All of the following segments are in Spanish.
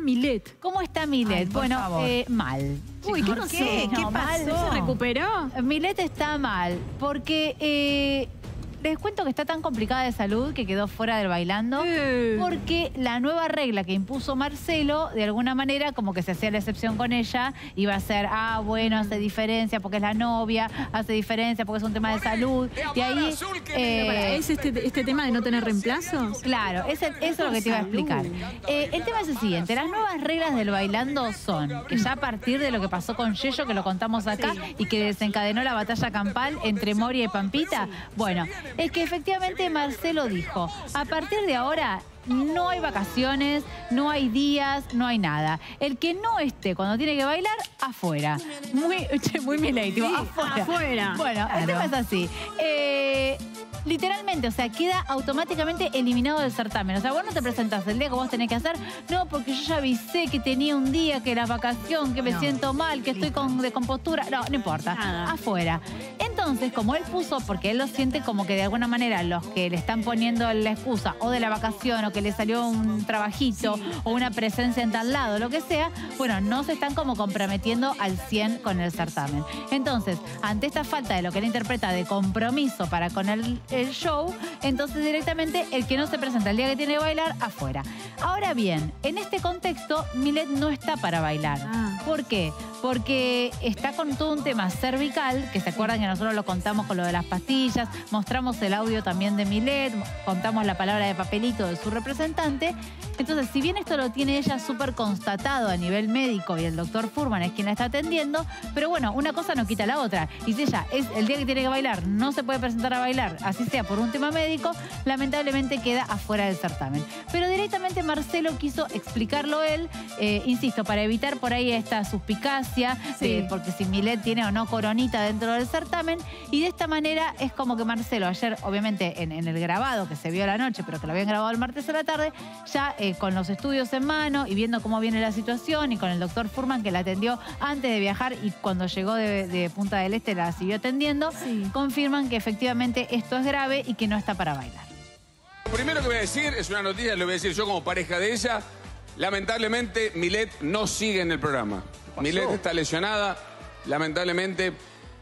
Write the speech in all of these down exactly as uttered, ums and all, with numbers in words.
Milet? ¿Cómo está Milet? Ay, por bueno, favor. Eh, mal. Uy, ¿qué ¿Por pasó? qué? ¿Qué No, mal. pasó? ¿Se recuperó? Milet está mal porque eh, les cuento que está tan complicada de salud que quedó fuera del bailando Eh. porque la nueva regla que impuso Marcelo, de alguna manera, como que se hacía la excepción con ella, iba a ser, ah, bueno, hace diferencia porque es la novia, hace diferencia porque es un tema de salud. Y ahí... eh, ¿Es este, este tema de no tener reemplazos? Claro, ese- eso es lo que te iba a explicar. Eh, el tema es el siguiente, las nuevas reglas del bailando son que ya a partir de lo que pasó con Yello, que lo contamos acá, y que desencadenó la batalla campal entre Moria y Pampita, bueno, es que efectivamente Marcelo dijo, a partir de ahora no hay vacaciones, no hay días, no hay nada. El que no esté cuando tiene que bailar, afuera. Muy, che, muy Milei, tipo, Sí, afuera. afuera. Bueno, el tema es así. Eh, literalmente, o sea, queda automáticamente eliminado del certamen. O sea, vos no te presentás el día que vos tenés que hacer, no, porque yo ya avisé que tenía un día, que era vacación, que me No. siento mal, que estoy con descompostura. No, no importa. Nada. Afuera. Entonces, como él puso, porque él lo siente como que de alguna manera los que le están poniendo la excusa o de la vacación o que le salió un trabajito o una presencia en tal lado, lo que sea, bueno, no se están como comprometiendo al cien con el certamen. Entonces, ante esta falta de lo que él interpreta de compromiso para con el, el show, entonces directamente el que no se presenta el día que tiene que bailar, afuera. Ahora bien, en este contexto, Milet no está para bailar. Ah. ¿Por qué? Porque está con todo un tema cervical, que se acuerdan que nosotros lo contamos con lo de las pastillas, mostramos el audio también de Milet, contamos la palabra de papelito de su representante. Entonces, si bien esto lo tiene ella súper constatado a nivel médico y el doctor Fuhrman es quien la está atendiendo, pero bueno, una cosa no quita la otra. Y si ella es el día que tiene que bailar, no se puede presentar a bailar, así sea por un tema médico, lamentablemente queda afuera del certamen. Pero directamente Marcelo quiso explicarlo él, eh, insisto, para evitar por ahí esta suspicacia, Sí. eh, porque si Milet tiene o no coronita dentro del certamen, y de esta manera es como que Marcelo ayer, obviamente en, en el grabado que se vio a la noche, pero que lo habían grabado el martes a la tarde, ya eh, con los estudios en mano y viendo cómo viene la situación y con el doctor Fuhrman que la atendió antes de viajar y cuando llegó de, de Punta del Este la siguió atendiendo, Sí. confirman que efectivamente esto es grave y que no está para bailar. Lo primero que voy a decir es una noticia, lo voy a decir yo como pareja de ella. Lamentablemente, Milet no sigue en el programa. Milet está lesionada, lamentablemente.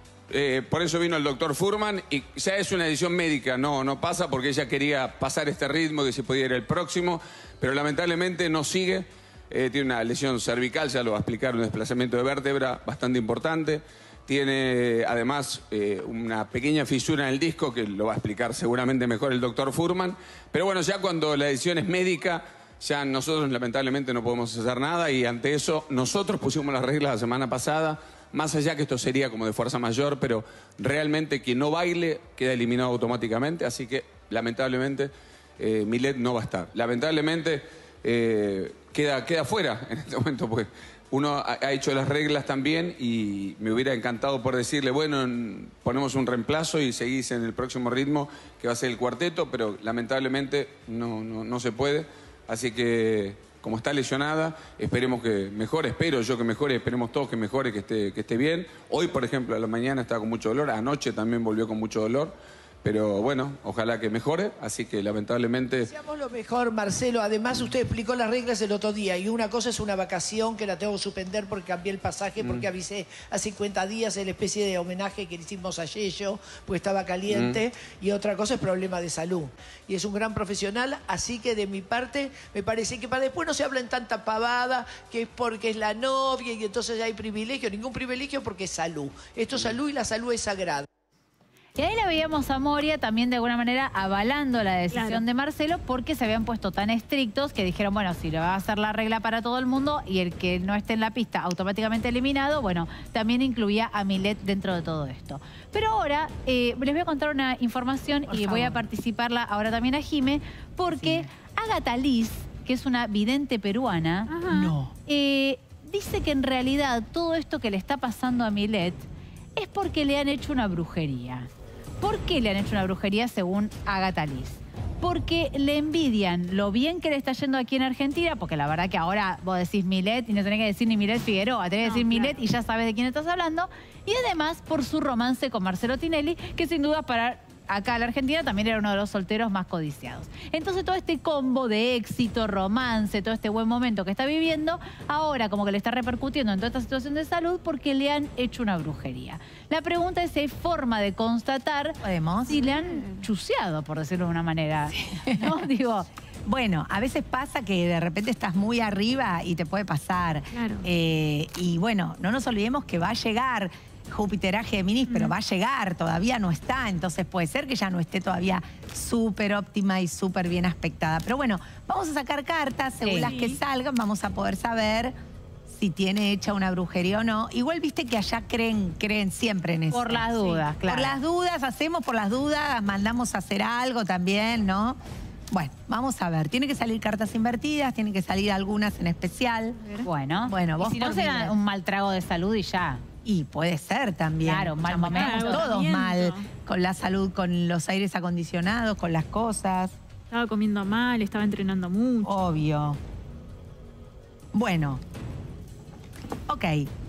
Eh, por eso vino el doctor Fuhrman y ya es una decisión médica, no, no pasa porque ella quería pasar este ritmo, que se podía ir el próximo, pero lamentablemente no sigue. Eh, tiene una lesión cervical, ya lo va a explicar, un desplazamiento de vértebra bastante importante. Tiene además eh, una pequeña fisura en el disco que lo va a explicar seguramente mejor el doctor Fuhrman. Pero bueno, ya cuando la decisión es médica, ya nosotros lamentablemente no podemos hacer nada y ante eso nosotros pusimos las reglas la semana pasada, más allá que esto sería como de fuerza mayor, pero realmente quien no baile queda eliminado automáticamente, así que lamentablemente eh, Milet no va a estar. Lamentablemente eh, queda, queda fuera en este momento, pues uno ha, ha hecho las reglas también y me hubiera encantado por decirle, bueno, en- ponemos un reemplazo y seguís en el próximo ritmo que va a ser el cuarteto, pero lamentablemente no, no, no se puede, así que como está lesionada, esperemos que mejore, espero yo que mejore, esperemos todos que mejore, que esté, que esté bien. Hoy, por ejemplo, a la mañana estaba con mucho dolor, anoche también volvió con mucho dolor, pero bueno, ojalá que mejore, así que lamentablemente... Deseamos lo mejor, Marcelo. Además, usted explicó las reglas el otro día. Y una cosa es una vacación que la tengo que suspender porque cambié el pasaje, porque avisé hace cincuenta días la especie de homenaje que le hicimos a Yello, porque estaba caliente. Y otra cosa es problema de salud. Y es un gran profesional, así que de mi parte me parece que para después no se habla en tanta pavada, que es porque es la novia y entonces hay privilegio. Ningún privilegio porque es salud. Esto es salud y la salud es sagrada. Y ahí la veíamos a Moria también de alguna manera avalando la decisión Claro. de Marcelo porque se habían puesto tan estrictos que dijeron, bueno, si le va a hacer la regla para todo el mundo y el que no esté en la pista automáticamente eliminado, bueno, también incluía a Milet dentro de todo esto. Pero ahora eh, les voy a contar una información Por y voy a favor. participarla ahora también a Jime porque Agatha Liz, que es una vidente peruana, Ajá. No. eh, dice que en realidad todo esto que le está pasando a Milet es porque le han hecho una brujería. ¿Por qué le han hecho una brujería según Agatha Liz? Porque le envidian lo bien que le está yendo aquí en Argentina, porque la verdad que ahora vos decís Milet y no tenés que decir ni Milet Figueroa, tenés que No, decir claro. Milet y ya sabes de quién estás hablando. Y además por su romance con Marcelo Tinelli, que sin duda para acá en la Argentina también era uno de los solteros más codiciados. Entonces todo este combo de éxito, romance, todo este buen momento que está viviendo, ahora como que le está repercutiendo en toda esta situación de salud porque le han hecho una brujería. La pregunta es si hay forma de constatar ¿Podemos? si le han chuseado, por decirlo de una manera. ¿No? Digo... Bueno, a veces pasa que de repente estás muy arriba y te puede pasar. Claro. Eh, y bueno, no nos olvidemos que va a llegar Júpiter a Géminis, pero va a llegar, todavía no está. Entonces puede ser que ya no esté todavía súper óptima y súper bien aspectada. Pero bueno, vamos a sacar cartas, según Sí. las que salgan, vamos a poder saber si tiene hecha una brujería o no. Igual viste que allá creen, creen siempre en eso. Por las dudas, claro. Por las dudas, hacemos por las dudas, mandamos a hacer algo también, ¿no? Bueno, vamos a ver. Tiene que salir cartas invertidas, tienen que salir algunas en especial. Bueno, Bueno, vos y si no por será Milet. un mal trago de salud y ya. Y puede ser también. Claro, un mal Estamos momento. todos Agotamiento. mal, con la salud, con los aires acondicionados, con las cosas. Estaba comiendo mal, estaba entrenando mucho. Obvio. Bueno. Ok.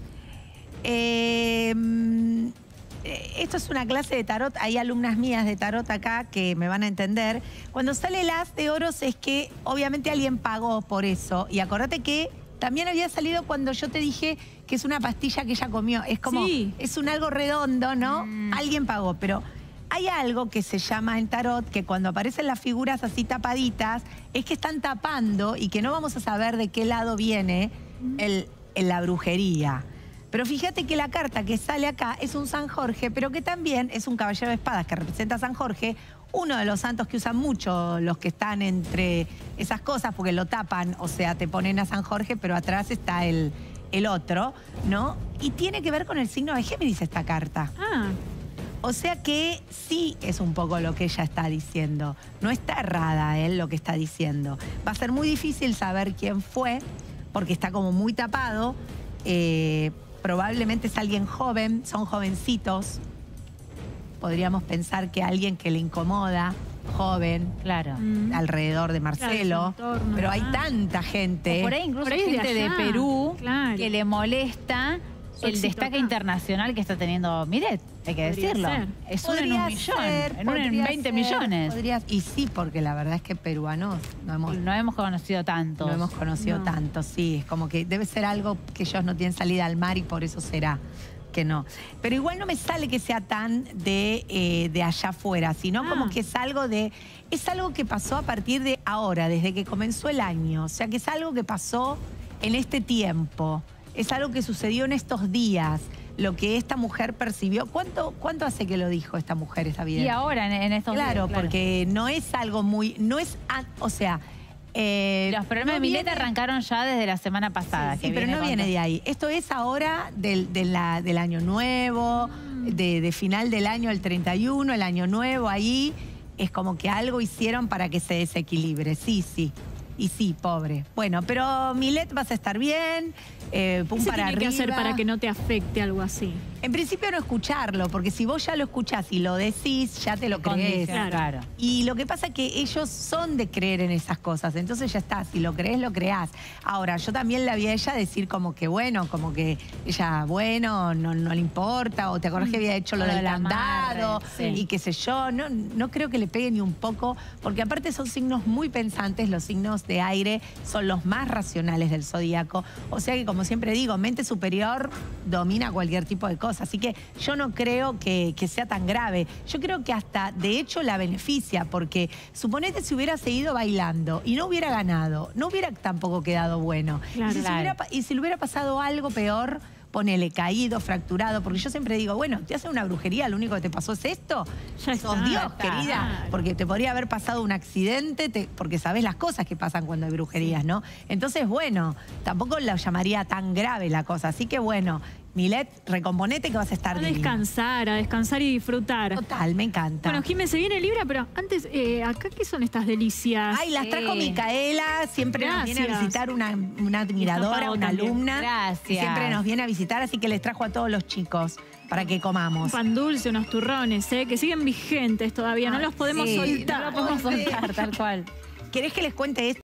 Eh, mm, eh, esto es una clase de tarot. Hay alumnas mías de tarot acá que me van a entender. Cuando sale el as de oros es que obviamente alguien pagó por eso. Y acordate que también había salido cuando yo te dije que es una pastilla que ella comió. Es como, Sí. es un algo redondo, ¿no? Alguien pagó, pero... Hay algo que se llama en tarot que cuando aparecen las figuras así tapaditas es que están tapando y que no vamos a saber de qué lado viene el, el- la brujería. Pero fíjate que la carta que sale acá es un San Jorge, pero que también es un caballero de espadas que representa a San Jorge, uno de los santos que usan mucho los que están entre esas cosas porque lo tapan, o sea, te ponen a San Jorge, pero atrás está el, el otro, ¿no? Y tiene que ver con el signo de Géminis esta carta. Ah, O sea que sí es un poco lo que ella está diciendo. No está errada él lo que está diciendo. Va a ser muy difícil saber quién fue, porque está como muy tapado. Eh, probablemente es alguien joven, son jovencitos. Podríamos pensar que alguien que le incomoda, joven, Claro. mm. alrededor de Marcelo. Claro, su entorno, pero hay ah. tanta gente. O por ahí incluso Por ahí de gente de, allá, Perú claro. que le molesta Su el éxito destaque acá. internacional que está teniendo Milet, hay que Podría decirlo. ser. Es uno en un Podría millón, ser, en uno en podría veinte ser, millones. podría- y sí, porque la verdad es que peruanos no hemos No hemos conocido tantos. No hemos conocido No. tanto, sí. Es como que debe ser algo que ellos no tienen salida al mar y por eso será que no. Pero igual no me sale que sea tan de, eh, de allá afuera, sino Ah. como que es algo de... Es algo que pasó a partir de ahora, desde que comenzó el año. O sea, que es algo que pasó en este tiempo. Es algo que sucedió en estos días. Lo que esta mujer percibió. ¿Cuánto, cuánto hace que lo dijo esta mujer, esta vida? Y ahora, en, en estos Claro, días, porque no es algo muy... No es... a- O sea... eh, Los problemas no de Milet viene- arrancaron ya desde la semana pasada. Sí, que pero no con viene todo. de ahí. Esto es ahora del, de la- del año nuevo, de, de final del año, el treinta y uno, el año nuevo, ahí es como que algo hicieron para que se desequilibre. Sí, sí. Y sí, pobre. Bueno, pero Milet vas a estar bien, eh, pum ¿qué se para tiene que arriba. hacer para que no te afecte algo así? En principio no escucharlo, porque si vos ya lo escuchás y lo decís, ya te lo crees. Condiciona, Claro. claro. Y lo que pasa es que ellos son de creer en esas cosas, entonces ya está, si lo crees, lo creás. Ahora, yo también la vi a ella decir como que bueno, como que ella, bueno, no, no le importa, o te acordás que había hecho lo Lo del del amarre, candado, sí. y qué sé yo, no, no creo que le pegue ni un poco, porque aparte son signos muy pensantes, los signos de aire son los más racionales del zodíaco, o sea que como siempre digo, mente superior domina cualquier tipo de cosa, así que yo no creo que, que sea tan grave. Yo creo que hasta, de hecho, la beneficia, porque suponete si hubiera seguido bailando y no hubiera ganado, no hubiera tampoco quedado bueno. Claro. y, si se Claro. hubiera pa- y si le hubiera pasado algo peor, ponele caído, fracturado, porque yo siempre digo, bueno, te hacen una brujería, lo único que te pasó es esto. Ya Sos está, Dios, ya está. querida, Claro. porque te podría haber pasado un accidente, te- porque sabés las cosas que pasan cuando hay brujerías, ¿no? Entonces, bueno, tampoco la llamaría tan grave la cosa. Así que, bueno, Milet, recomponete que vas a estar A divina. descansar, a descansar y disfrutar. Total, me encanta. Bueno, Jiménez, se viene Libra, pero antes, eh, ¿acá qué son estas delicias? Ay, las trajo Sí. Micaela, siempre nos viene a Gracias. visitar una, una admiradora, Pago una también. alumna. Gracias. Que siempre nos viene a visitar, así que les trajo a todos los chicos para que Un comamos. pan dulce, unos turrones, ¿eh? Que siguen vigentes todavía, no Ay, los podemos sí, soltar. No lo podemos soltar, tal cual. ¿Querés que les cuente esto?